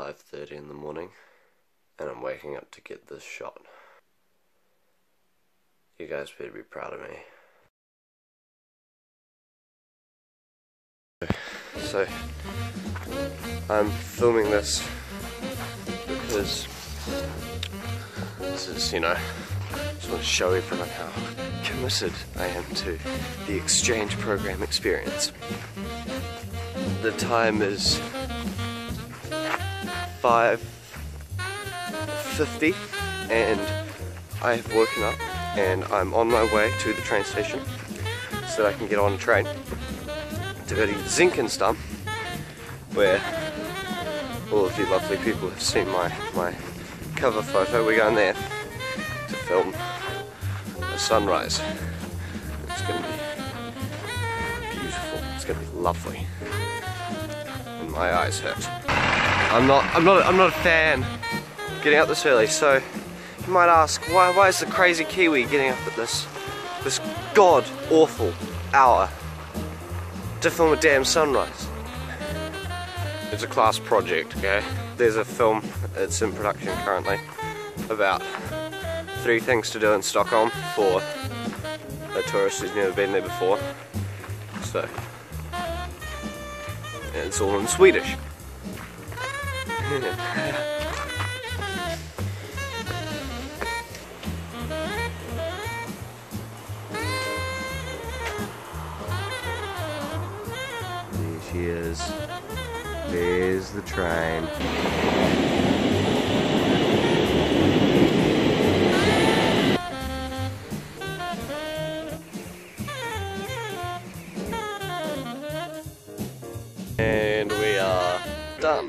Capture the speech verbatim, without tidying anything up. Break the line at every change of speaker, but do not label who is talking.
five thirty in the morning, and I'm waking up to get this shot. You guys better be proud of me. So, I'm filming this because this is, you know, just want to show everyone how committed I am to the exchange program experience. The time is five fifty and I have woken up and I'm on my way to the train station so that I can get on a train to go to Zinkensdamm, where all of you lovely people have seen my, my cover photo. We're going there to film a sunrise. It's going to be beautiful. It's going to be lovely. And my eyes hurt. I'm not. I'm not. I'm not a fan of getting up this early. So you might ask, why? Why is the crazy Kiwi getting up at this this god awful hour to film a damn sunrise? It's a class project, okay? There's a film, it's in production currently, about three things to do in Stockholm for a tourist who's never been there before. So, and it's all in Swedish. There she is. There's the train. And we are done.